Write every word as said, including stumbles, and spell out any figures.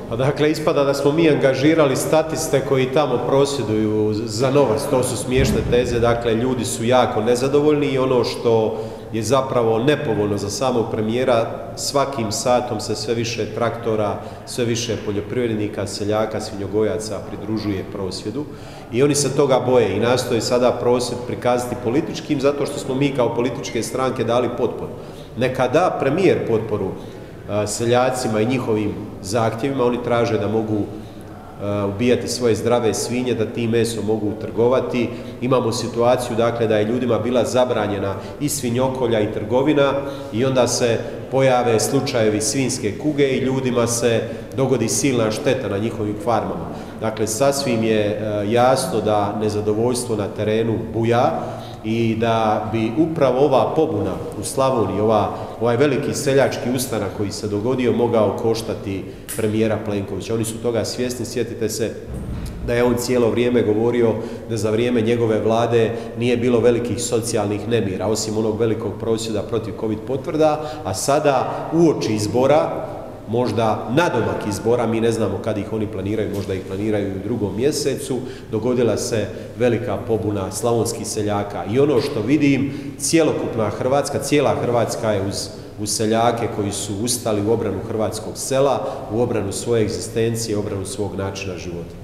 Pa dakle, ispada da smo mi angažirali statiste koji tamo prosvjeduju za novac, to su smiješne teze, dakle, ljudi su jako nezadovoljni i ono što je zapravo nepovoljno za samog premijera, svakim satom se sve više traktora, sve više poljoprivrednika, seljaka, svinjogojaca pridružuje prosvjedu i oni se toga boje i nastoje sada prosvjed prikazati političkim zato što smo mi kao političke stranke dali potporu. Neka da premijer potporu seljacima i njihovim zahtjevima, oni traže da mogu ubijati svoje zdrave svinje, da tim mesom mogu trgovati. Imamo situaciju, dakle, da je ljudima bila zabranjena i svinjokolja i trgovina i onda se pojave slučajevi svinjske kuge i ljudima se dogodi silna šteta na njihovim farmama. Dakle, sasvim je jasno da nezadovoljstvo na terenu buja i da bi upravo ova pobuna u Slavoniji, ova, ovaj veliki seljački ustanak koji se dogodio mogao koštati premijera Plenkovića. Oni su toga svjesni, sjetite se da je on cijelo vrijeme govorio da za vrijeme njegove vlade nije bilo velikih socijalnih nemira, osim onog velikog prosvjeda protiv COVID potvrda, a sada uoči izbora, možda nadomak izbora, mi ne znamo kad ih oni planiraju, možda ih planiraju u drugom mjesecu, dogodila se velika pobuna slavonskih seljaka i ono što vidim, cjelokupna Hrvatska, cijela Hrvatska je uz, uz seljake koji su ustali u obranu hrvatskog sela, u obranu svoje egzistencije, u obranu svog načina života.